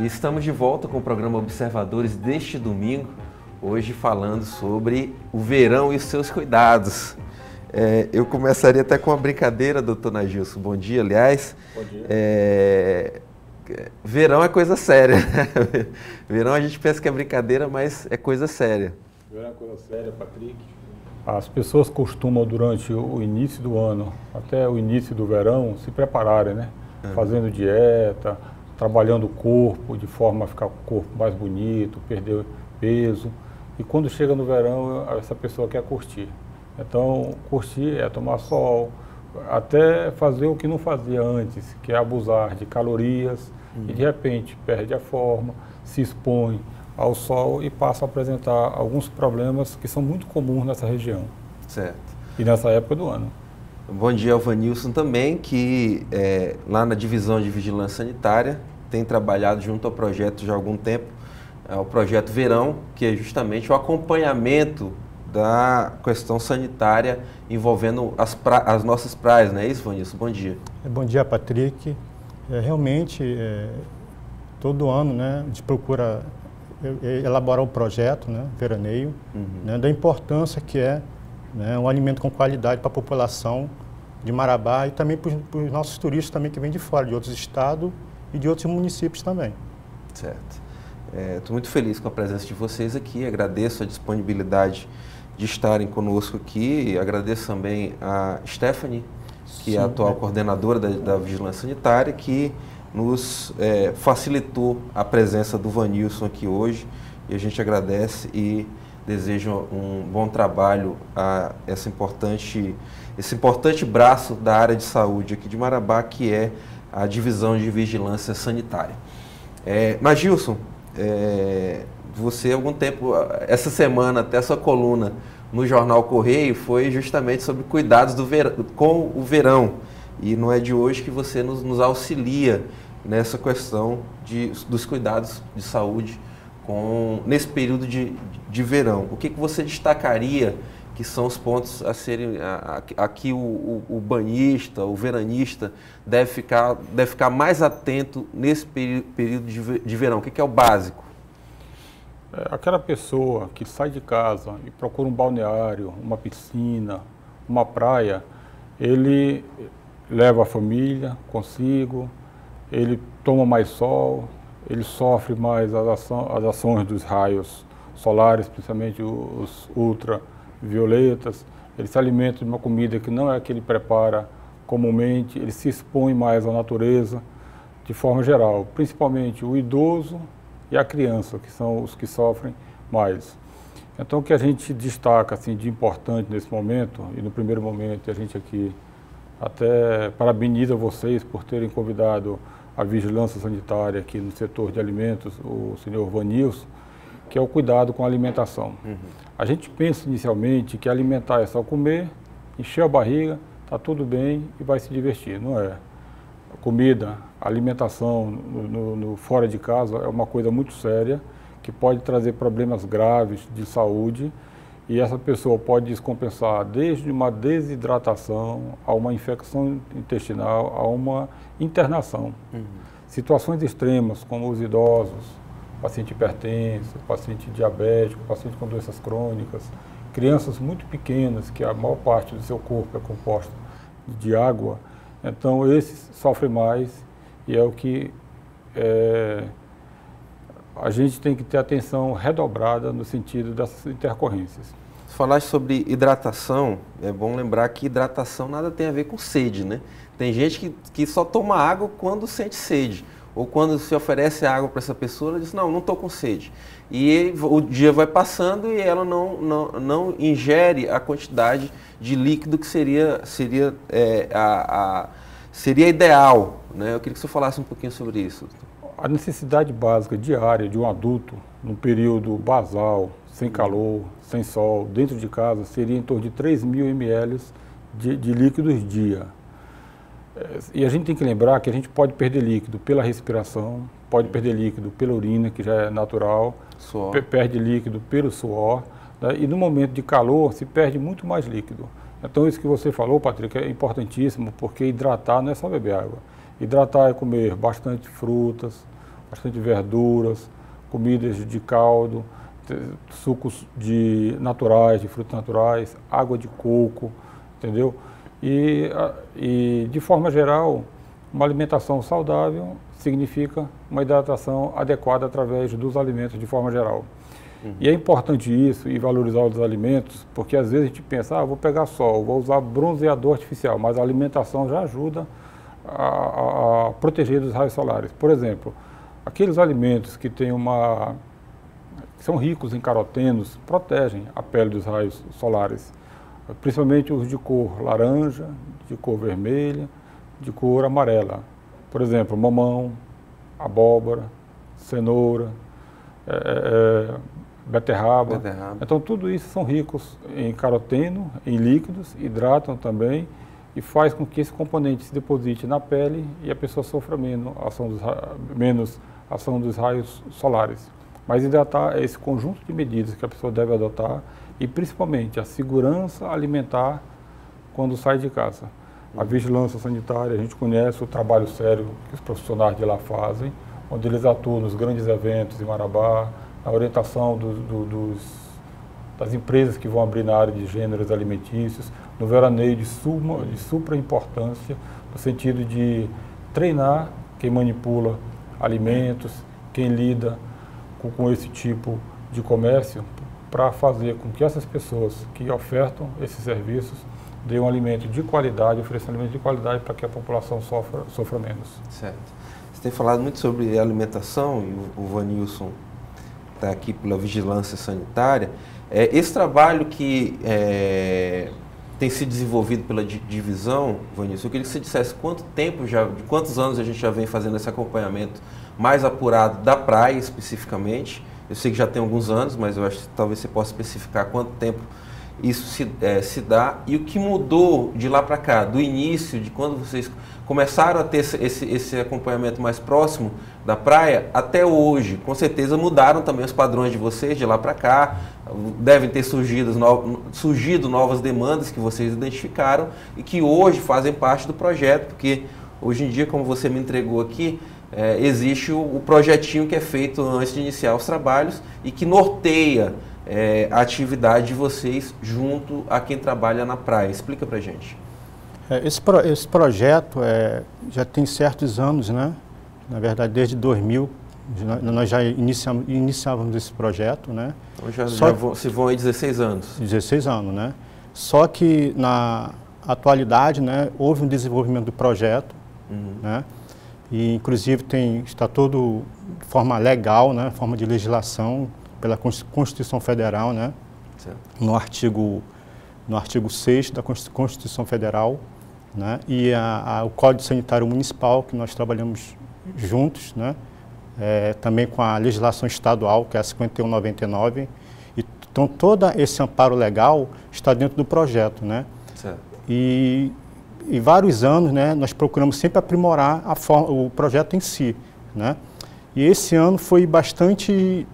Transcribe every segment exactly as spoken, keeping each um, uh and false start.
E estamos de volta com o programa Observadores deste domingo, hoje falando sobre o verão e os seus cuidados. É, eu começaria até com uma brincadeira, doutor Nagilson. Bom dia, aliás. Bom dia. É, verão é coisa séria. Verão a gente pensa que é brincadeira, mas é coisa séria. Verão é coisa séria, Patrick. As pessoas costumam, durante o início do ano, até o início do verão, se prepararem, né? Uhum. Fazendo dieta, trabalhando o corpo, de forma a ficar com o corpo mais bonito, perder peso. E quando chega no verão, essa pessoa quer curtir. Então, curtir é tomar sol, até fazer o que não fazia antes, que é abusar de calorias, uhum. e de repente perde a forma, se expõe ao sol e passa a apresentar alguns problemas que são muito comuns nessa região. Certo. E nessa época do ano. Bom dia ao Vanilson também, que é, lá na Divisão de Vigilância Sanitária tem trabalhado junto ao projeto já há algum tempo, é o Projeto Verão, que é justamente o acompanhamento da questão sanitária envolvendo as, pra, as nossas praias, não é isso, Vanilson? Bom dia. Bom dia, Patrick. É, realmente, é, todo ano, né, a gente procura elaborar o projeto, né, veraneio, uhum. né, da importância que é, né, um alimento com qualidade para a população de Marabá e também para os nossos turistas também que vêm de fora, de outros estados e de outros municípios também. Certo. Estou é, muito feliz com a presença de vocês aqui, agradeço a disponibilidade de estarem conosco aqui e agradeço também a Stephanie, que Sim, é a atual é. coordenadora da, da Vigilância Sanitária, que nos é, facilitou a presença do Vanilson aqui hoje e a gente agradece e deseja um bom trabalho a essa importante, esse importante braço da área de saúde aqui de Marabá, que é a Divisão de Vigilância Sanitária. É, Nagilson, é, você há algum tempo, essa semana até a sua coluna no Jornal Correio foi justamente sobre cuidados do ver, com o verão. E não é de hoje que você nos, nos auxilia nessa questão de, dos cuidados de saúde com, nesse período de, de verão. O que, que você destacaria que são os pontos a serem, a, a, a que o, o, o banhista, o veranista deve ficar, deve ficar mais atento nesse peri, período de, de verão? O que, que é o básico? É aquela pessoa que sai de casa e procura um balneário, uma piscina, uma praia, ele leva a família consigo, ele toma mais sol, ele sofre mais as, ação, as ações dos raios solares, principalmente os ultravioletas, ele se alimenta de uma comida que não é a que ele prepara comumente, ele se expõe mais à natureza, de forma geral, principalmente o idoso e a criança, que são os que sofrem mais. Então, o que a gente destaca assim, de importante nesse momento, e no primeiro momento a gente aqui até parabeniza vocês por terem convidado a Vigilância Sanitária aqui no setor de alimentos, o senhor Vanilson, que é o cuidado com a alimentação. Uhum. A gente pensa inicialmente que alimentar é só comer, encher a barriga, está tudo bem e vai se divertir. Não é. A comida, a alimentação no, no, no fora de casa é uma coisa muito séria, que pode trazer problemas graves de saúde e essa pessoa pode descompensar desde uma desidratação a uma infecção intestinal, a uma internação. Uhum. Situações extremas, como os idosos, paciente hipertenso, paciente diabético, paciente com doenças crônicas, crianças muito pequenas, que a maior parte do seu corpo é composta de água, então esses sofrem mais e é o que é, a gente tem que ter atenção redobrada no sentido dessas intercorrências. Se falar sobre hidratação, é bom lembrar que hidratação nada tem a ver com sede, né? Tem gente que, que só toma água quando sente sede, ou quando se oferece água para essa pessoa, ela diz, não, não estou com sede. E o dia vai passando e ela não, não, não ingere a quantidade de líquido que seria, seria, é, a, a, seria ideal, né? Eu queria que você falasse um pouquinho sobre isso. A necessidade básica diária de um adulto, num período basal, sem calor, sem sol, dentro de casa, seria em torno de três mil mililitros de, de líquidos dia. E a gente tem que lembrar que a gente pode perder líquido pela respiração, pode perder líquido pela urina, que já é natural, suor. Perde líquido pelo suor, né? E no momento de calor se perde muito mais líquido. Então isso que você falou, Patrick, é importantíssimo, porque hidratar não é só beber água. Hidratar é comer bastante frutas, bastante verduras, comidas de caldo, sucos de naturais, de frutos naturais, água de coco, entendeu? E, e de forma geral, uma alimentação saudável significa uma hidratação adequada através dos alimentos de forma geral. Uhum. E é importante isso e valorizar os alimentos, porque às vezes a gente pensa, ah, vou pegar sol, vou usar bronzeador artificial, mas a alimentação já ajuda a, a, a proteger dos raios solares. Por exemplo, aqueles alimentos que têm uma, que são ricos em carotenos, protegem a pele dos raios solares, principalmente os de cor laranja, de cor vermelha, de cor amarela. Por exemplo, mamão, abóbora, cenoura, é, é, beterraba. beterraba. Então, tudo isso são ricos em caroteno, em líquidos, hidratam também e faz com que esse componente se deposite na pele e a pessoa sofra menos ação dos, menos ação dos raios solares. Mas hidratar é esse conjunto de medidas que a pessoa deve adotar e, principalmente, a segurança alimentar quando sai de casa. A vigilância sanitária, a gente conhece o trabalho sério que os profissionais de lá fazem, onde eles atuam nos grandes eventos em Marabá, na orientação do, do, dos, das empresas que vão abrir na área de gêneros alimentícios, no veraneio de, suma, de supra importância, no sentido de treinar quem manipula alimentos, quem lida com, com esse tipo de comércio, para fazer com que essas pessoas que ofertam esses serviços dê um alimento de qualidade, ofereça um alimento de qualidade para que a população sofra, sofra menos. Certo. Você tem falado muito sobre alimentação e o, o Vanilson está aqui pela vigilância sanitária. É, esse trabalho que é, tem sido desenvolvido pela divisão, Vanilson, eu queria que você dissesse quanto tempo já, de quantos anos a gente já vem fazendo esse acompanhamento mais apurado da praia especificamente. Eu sei que já tem alguns anos, mas eu acho que talvez você possa especificar quanto tempo isso se, é, se dá e o que mudou de lá para cá, do início, de quando vocês começaram a ter esse, esse, esse acompanhamento mais próximo da praia até hoje. Com certeza mudaram também os padrões de vocês de lá para cá, devem ter surgido, no, surgido novas demandas que vocês identificaram e que hoje fazem parte do projeto, porque hoje em dia, como você me entregou aqui, é, existe o, o projetinho que é feito antes de iniciar os trabalhos e que norteia É, a atividade de vocês junto a quem trabalha na praia. Explica pra gente. É, esse, pro, esse projeto é, já tem certos anos, né? Na verdade, desde dois mil, nós já iniciamos, iniciávamos esse projeto, né? Então já, já vão, se vão aí dezesseis anos. dezesseis anos, né? Só que na atualidade, né, houve um desenvolvimento do projeto, uhum. né? E inclusive tem, está todo de forma legal, né? Forma de legislação, pela Constituição Federal, né? Certo. No artigo no artigo sexto da Constituição Federal, né? E a, a, o Código Sanitário Municipal, que nós trabalhamos juntos, né? É, também com a legislação estadual, que é a cinquenta e um noventa e nove. E, então, todo esse amparo legal está dentro do projeto, né? Certo. E, e vários anos, né? Nós procuramos sempre aprimorar a forma, o projeto em si, né? E esse ano foi bastante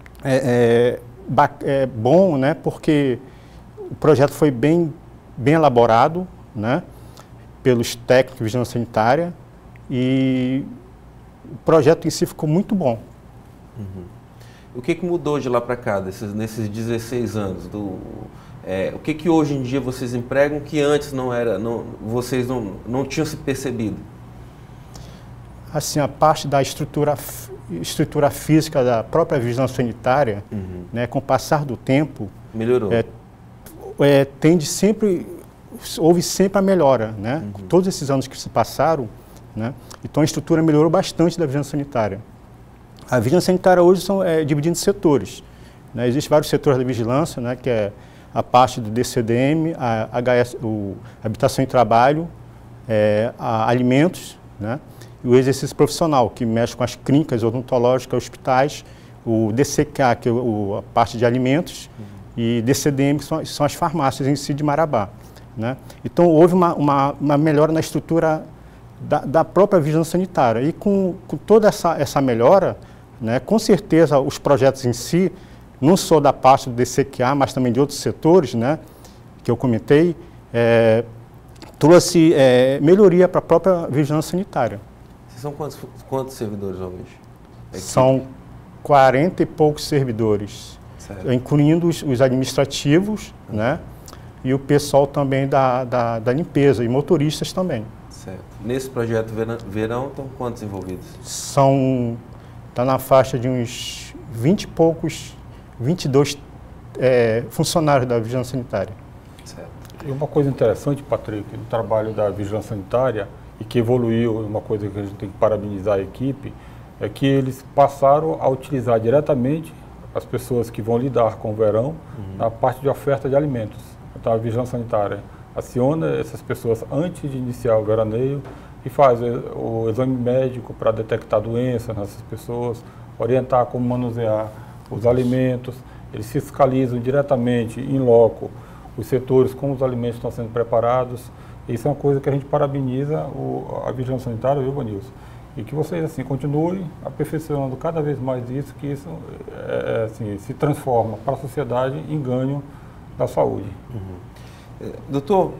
É, é, é bom, né, porque o projeto foi bem, bem elaborado, né, pelos técnicos de vigilância sanitária e o projeto em si ficou muito bom. Uhum. O que, que mudou de lá para cá, desses, nesses dezesseis anos? Do, é, o que, que hoje em dia vocês empregam que antes não era, não, vocês não, não tinham se percebido? Assim, a parte da estrutura estrutura física da própria vigilância sanitária, uhum. né, com o passar do tempo, melhorou. É, é, tende sempre, houve sempre a melhora, né? Uhum. Com todos esses anos que se passaram, né? Então a estrutura melhorou bastante da vigilância sanitária. A vigilância sanitária hoje são é, dividida em setores, né? Existem vários setores da vigilância, né? Que é a parte do D C D M, a H S, o Habitação e Trabalho, é, a alimentos, né? E o exercício profissional, que mexe com as clínicas odontológicas, hospitais, o D C K, que é o, a parte de alimentos, uhum. e D C D M, que são, são as farmácias em si de Marabá, né? Então, houve uma, uma, uma melhora na estrutura da, da própria vigilância sanitária. E com, com toda essa, essa melhora, né, com certeza os projetos em si, não só da parte do D C K, mas também de outros setores, né, que eu comentei, é, trouxe é, melhoria para a própria vigilância sanitária. São quantos, quantos servidores hoje? São quarenta e poucos servidores, certo. incluindo os, os administrativos, uhum. né? E o pessoal também da, da, da limpeza e motoristas também. Certo. Nesse projeto Verão, estão quantos envolvidos? São, está na faixa de uns vinte e poucos, vinte e dois é, funcionários da Vigilância Sanitária. Certo. E uma coisa interessante, Patrick, do trabalho da Vigilância Sanitária, e que evoluiu, uma coisa que a gente tem que parabenizar a equipe, é que eles passaram a utilizar diretamente as pessoas que vão lidar com o verão uhum. na parte de oferta de alimentos. Então a Vigilância Sanitária aciona essas pessoas antes de iniciar o veraneio e faz o exame médico para detectar doenças nessas pessoas, orientar como manusear os alimentos, eles fiscalizam diretamente, em loco, os setores, como os alimentos estão sendo preparados. Isso é uma coisa que a gente parabeniza o, a Vigilância Sanitária, viu, Vanilson? E que vocês assim, continuem aperfeiçoando cada vez mais isso, que isso é, assim, se transforma para a sociedade em ganho da saúde. Uhum. Doutor,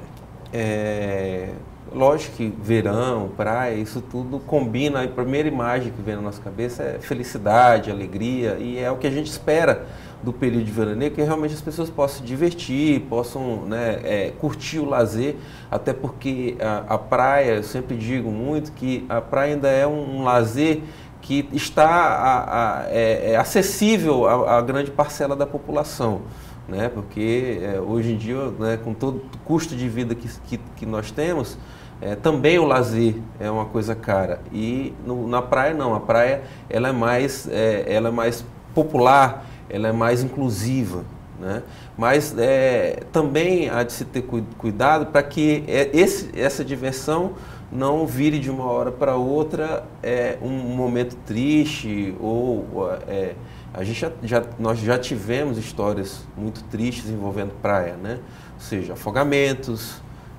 é, lógico que verão, praia, isso tudo combina, a primeira imagem que vem na nossa cabeça é felicidade, alegria, e é o que a gente espera do período de veraneio, que realmente as pessoas possam se divertir, possam né, é, curtir o lazer, até porque a, a praia, eu sempre digo muito que a praia ainda é um, um lazer que está a, a, é, é acessível à grande parcela da população. Né, porque é, hoje em dia, né, com todo o custo de vida que, que, que nós temos, é, também o lazer é uma coisa cara. E no, na praia não, a praia ela é, mais, é, ela é mais popular, ela é mais inclusiva. Né? Mas é, também há de se ter cuidado para que esse, essa diversão não vire de uma hora para outra é, um momento triste ou... É, A gente já, já, nós já tivemos histórias muito tristes envolvendo praia, né? Ou seja, afogamentos,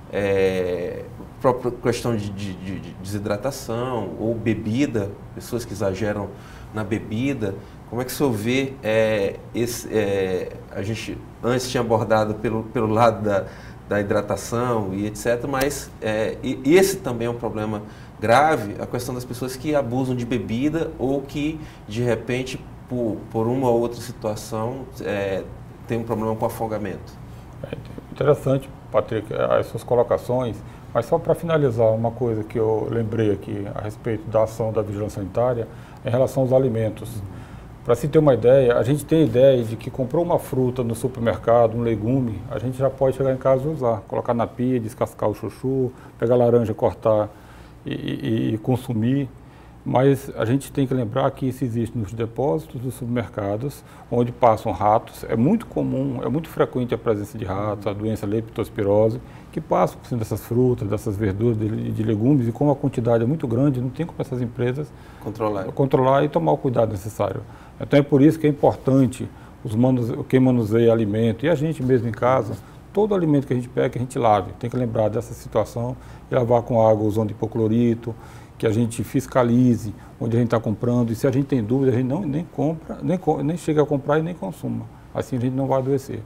é, própria questão de, de, de desidratação ou bebida, pessoas que exageram na bebida. Como é que o senhor vê é, esse, é, a gente antes tinha abordado pelo, pelo lado da, da hidratação e etcétera, mas é, e, e esse também é um problema grave, a questão das pessoas que abusam de bebida ou que, de repente, Por, por uma ou outra situação, é, tem um problema com afogamento. É interessante, Patrick, as suas colocações, mas só para finalizar, uma coisa que eu lembrei aqui a respeito da ação da Vigilância Sanitária em relação aos alimentos. Para se ter uma ideia, a gente tem a ideia de que comprou uma fruta no supermercado, um legume, a gente já pode chegar em casa e usar, colocar na pia, descascar o chuchu, pegar a laranja, cortar e, e, e consumir. Mas a gente tem que lembrar que isso existe nos depósitos dos supermercados, onde passam ratos. É muito comum, é muito frequente a presença de ratos, a doença leptospirose, que passam por cima dessas frutas, dessas verduras, de, de legumes, e como a quantidade é muito grande, não tem como essas empresas controlar, controlar e tomar o cuidado necessário. Então é por isso que é importante os manuse, quem manuseia alimento, e a gente mesmo em casa, todo alimento que a gente pega, que a gente lave. Tem que lembrar dessa situação e lavar com água usando hipoclorito, que a gente fiscalize onde a gente está comprando, e se a gente tem dúvida, a gente não, nem compra, nem, nem chega a comprar e nem consuma. Assim a gente não vai adoecer.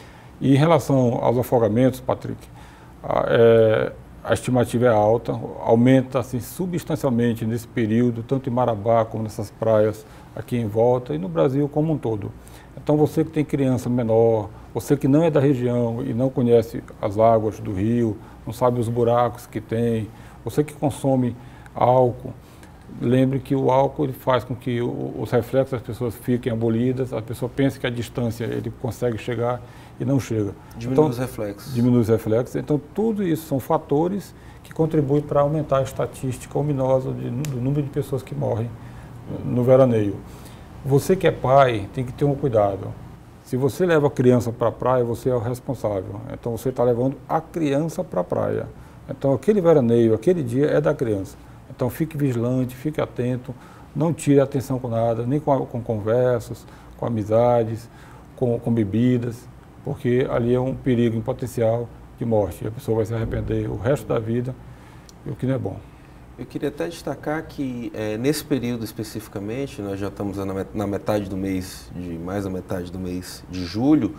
E em relação aos afogamentos, Patrick, a, é, a estimativa é alta, aumenta assim, substancialmente nesse período, tanto em Marabá como nessas praias aqui em volta e no Brasil como um todo. Então você que tem criança menor, você que não é da região e não conhece as águas do rio, não sabe os buracos que tem, você que consome álcool, lembre que o álcool ele faz com que o, os reflexos das pessoas fiquem abolidas, a pessoa pensa que a distância ele consegue chegar e não chega. Diminui então, os reflexos. Diminui os reflexos. Então, tudo isso são fatores que contribuem para aumentar a estatística ominosa de, do número de pessoas que morrem no veraneio. Você que é pai tem que ter um cuidado. Se você leva a criança para a praia, você é o responsável. Então, você está levando a criança para a praia. Então, aquele veraneio, aquele dia é da criança. Então, fique vigilante, fique atento, não tire a atenção com nada, nem com, com conversas, com amizades, com, com bebidas, porque ali é um perigo em potencial de morte. E a pessoa vai se arrepender o resto da vida, e o que não é bom. Eu queria até destacar que, é, nesse período especificamente, nós já estamos na metade do mês, de mais da metade do mês de julho,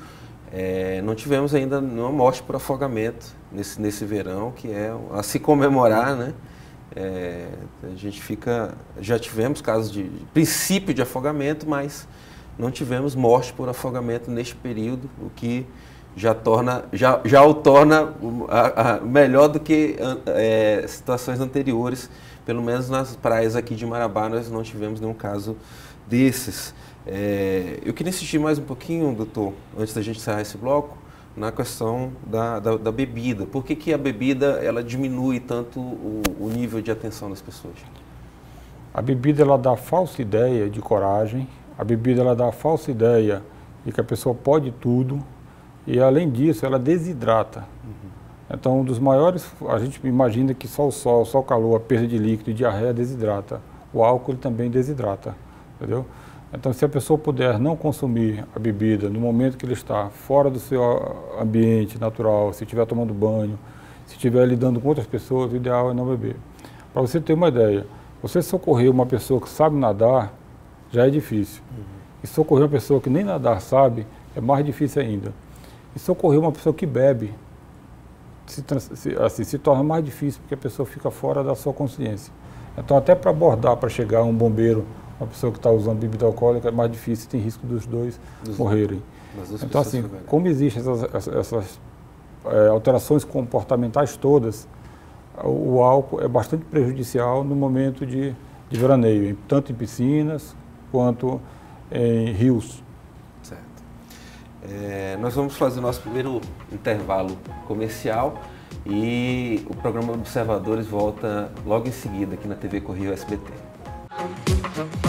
é, não tivemos ainda nenhuma morte por afogamento nesse, nesse verão, que é a se comemorar, né? É, a gente fica, já tivemos casos de, de princípio de afogamento, mas não tivemos morte por afogamento neste período, o que já torna, já, já o torna a, a, melhor do que é, situações anteriores. Pelo menos nas praias aqui de Marabá nós não tivemos nenhum caso desses. É, eu queria insistir mais um pouquinho, doutor, antes da gente encerrar esse bloco, na questão da, da, da bebida. Por que que a bebida ela diminui tanto o, o nível de atenção das pessoas? A bebida ela dá a falsa ideia de coragem, a bebida ela dá a falsa ideia de que a pessoa pode tudo e, além disso, ela desidrata. Uhum. Então, um dos maiores, a gente imagina que só o sol, só o calor, a perda de líquido e diarreia desidrata. O álcool ele também desidrata, entendeu? Então, se a pessoa puder não consumir a bebida no momento que ele está fora do seu ambiente natural, se estiver tomando banho, se estiver lidando com outras pessoas, o ideal é não beber. Para você ter uma ideia, você socorrer uma pessoa que sabe nadar, já é difícil. Uhum. E socorrer uma pessoa que nem nadar sabe, é mais difícil ainda. E socorrer uma pessoa que bebe, se, se, assim, se torna mais difícil, porque a pessoa fica fora da sua consciência. Então, até para abordar, para chegar um bombeiro, uma pessoa que está usando bebida alcoólica, é mais difícil, tem risco dos dois dos morrerem. Então, assim, como existem essas, essas é, alterações comportamentais todas, o, o álcool é bastante prejudicial no momento de, de veraneio, tanto em piscinas quanto em rios. Certo. É, nós vamos fazer o nosso primeiro intervalo comercial e o programa Observadores volta logo em seguida aqui na T V Correio S B T.